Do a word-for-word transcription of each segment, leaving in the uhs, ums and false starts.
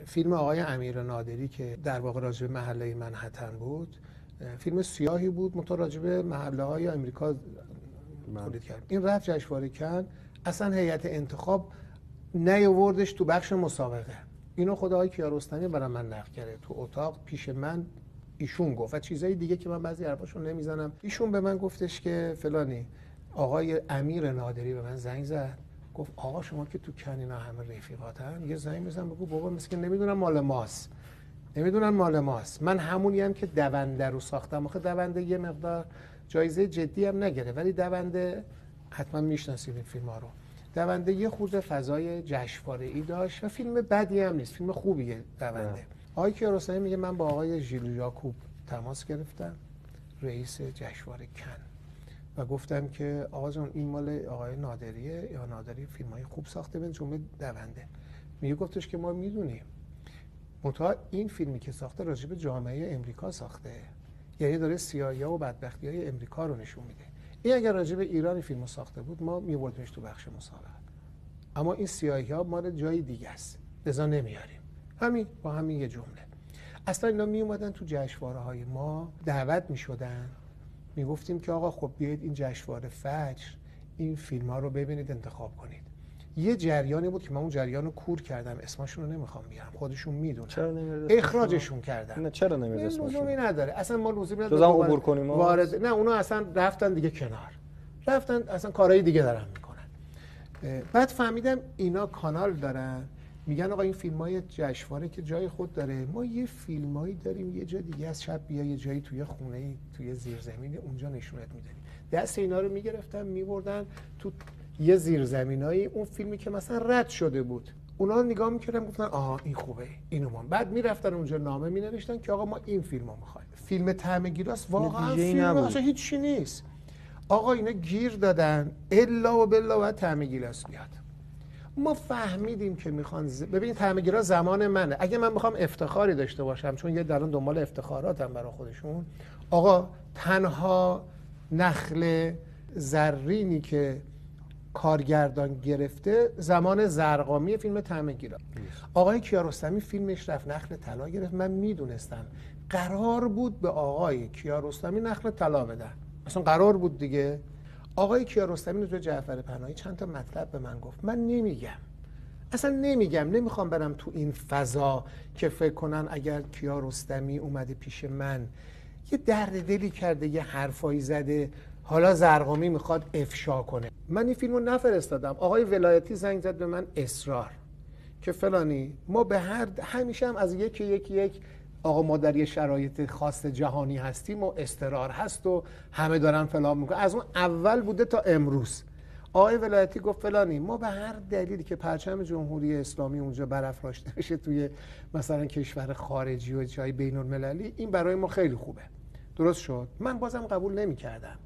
فیلم آقای امیر نادری که در واقع راجع به محله منهتن بود، فیلم سیاهی بود متو راجع به محله های امریکا تولید کرد. این رفت جشنواره کن، اصلا هیئت انتخاب نیاوردش تو بخش مسابقه. اینو خدا آقای کیارستمی برای من نقل کرده تو اتاق پیش من. ایشون گفت و چیزای دیگه که من بعضی حرفاشو نمیزنم. ایشون به من گفتش که فلانی آقای امیر نادری به من زنگ زد، گفت آقا شما که تو کنینا همه رفیقاتن، یه زنگ بزن بگو بابا مثل که نمیدونم مال ماست، نمیدونن مال ماست. من همونی هم که دونده رو ساختم. آخه دونده یه مقدار جایزه جدی هم نگیره، ولی دونده حتما میشناسید این فیلم ها رو. دونده یه خورده فضای جشنواره‌ای داشت و فیلم بدی هم نیست، فیلم خوبیه دونده. آقای کیارستمی میگه من با آقای ژیل ژاکوب تماس گرفتم، رئیس جشنواره کن، و گفتم که آقا جان این مال آقای نادریه، یا نادری فیلمای خوب ساخته به جمله دونده. میگه گفتش که ما میدونیم، منتها این فیلمی که ساخته راجع به جامعه امریکا ساخته، یعنی داره سیاهی‌ها و بدبختی‌های امریکا رو نشون میده. این اگر راجع به ایران فیلمو ساخته بود ما می‌بردیمش تو بخش مسابقه، اما این سیاهی‌ها مال جای دیگه است، لذا نمیاریم. همین با همین یه جمله. اصلا اینا می اومدن تو جشنواره‌های ما دعوت می‌شدن، میگفتیم که آقا خب بیایید این جشنواره فجر این فیلم‌ها رو ببینید، انتخاب کنید. یه جریانی بود که من اون جریان رو کور کردم، اسمشون رو نمیخوام بیارم، خودشون میدونن. چرا نمیاد اخراجشون کردم؟ نه چرا نمیاد اسمشون؟ لزومی نداره اصلا، ما لزومی نداره جزء عبور کنیم وارد. نه اونا اصلا رفتن دیگه کنار، رفتن اصلا کارهای دیگه دارن میکنن. بعد فهمیدم اینا کانال دارن، میگن آقا این فیلمای جشنواره که جای خود داره، ما یه فیلمایی داریم یه جا دیگه از شب بیا یه جایی توی خونه توی زیرزمینی اونجا نشونت میدیم. دست اینا رو میگرفتن میبردن تو یه زیرزمینایی، اون فیلمی که مثلا رد شده بود اونا نگاه میکردن گفتن آها این خوبه اینو ما. بعد میرفتن اونجا نامه مینوشتن که آقا ما این فیلمو میخوایم. فیلم طعم گیلاس واقعا فیلم اصلا هیچ چی نیست. آقا اینا گیر دادن الا و بلا و طعم گیلاس بیاد. ما فهمیدیم که میخوان ز... ببین طعم گیلاس زمان منه. اگه من میخوام افتخاری داشته باشم، چون یه درون دنبال افتخاراتم برای خودشون، آقا تنها نخل زرینی که کارگردان گرفته زمان زرقامی فیلم طعم گیلاس. آقای کیارستمی فیلمش رفت نخل طلا گرفت. من میدونستم قرار بود به آقای کیارستمی نخل طلا بدن، اصلا قرار بود دیگه. آقای کیارستمی نجات جعفر پناهی چند تا مطلب به من گفت، من نمیگم، اصلا نمیگم، نمیخوام برم تو این فضا که فکر کنن اگر کیارستمی اومده پیش من یه درد دلی کرده یه حرفایی زده حالا زرقامی میخواد افشا کنه. من این فیلمو نفرستادم. آقای ولایتی زنگ زد به من اصرار که فلانی ما به هر همیشه هم از یکی یک یک آقا ما در یه شرایط خاص جهانی هستیم و اضطرار هست و همه دارن فلان میکنن. از اون اول بوده تا امروز. آقای ولایتی گفت فلانی ما به هر دلیلی که پرچم جمهوری اسلامی اونجا برافراشته بشه توی مثلا کشور خارجی و جای بین المللی، این برای ما خیلی خوبه. درست شد. من بازم قبول نمی‌کردم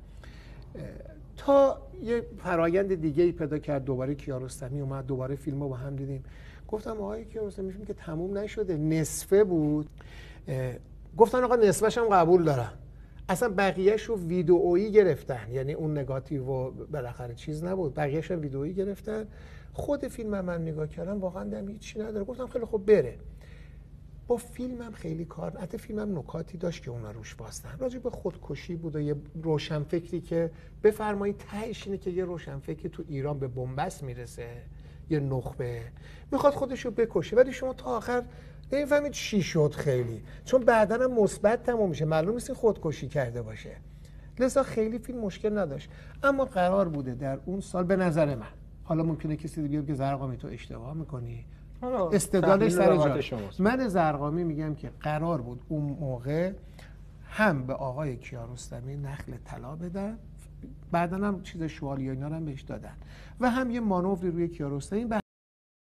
تا یه فرایند دیگه‌ای پیدا کرد. دوباره کیارستمی اومد، دوباره فیلمو با هم دیدیم. گفتم آقای کیارستمی فیلم که تموم نشده، نصفه بود. گفتن آقا نصفش هم قبول دارم. اصلا بقیه‌اش رو ویدئویی گرفتن، یعنی اون نگاتیو و بالاخره چیز نبود، بقیه‌اش هم ویدئویی گرفتن. خود فیلم من نگاه کردم واقعا دم هیچی نداره. گفتم خیلی خوب بره. با فیلمم خیلی کار، حتی فیلمم نکاتی داشت که اونا روش باستن. راجع به خودکشی بود و یه روشنفکری که بفرمایید تهش اینه که یه روشنفکری تو ایران به بنبست میرسه، یه نخبه میخواد خودش رو بکشه، ولی شما تا آخر نمیفهمید چی شد خیلی، چون بعداً هم مثبت تموم میشه، معلوم نیست خودکشی کرده باشه. لذا خیلی فیلم مشکل نداشت. اما قرار بوده در اون سال به نظر من، حالا ممکنه کسی دیگه بگه زرقامی تو اشتباه میکنی، استدلالش سر جاش. من زرقامی میگم که قرار بود اون موقع هم به آقای کیارستمی نخل طلا بدن، بعدن هم چیز شوالیه اینا رو هم بهش دادن، و هم یه مانوری روی کیارستمی به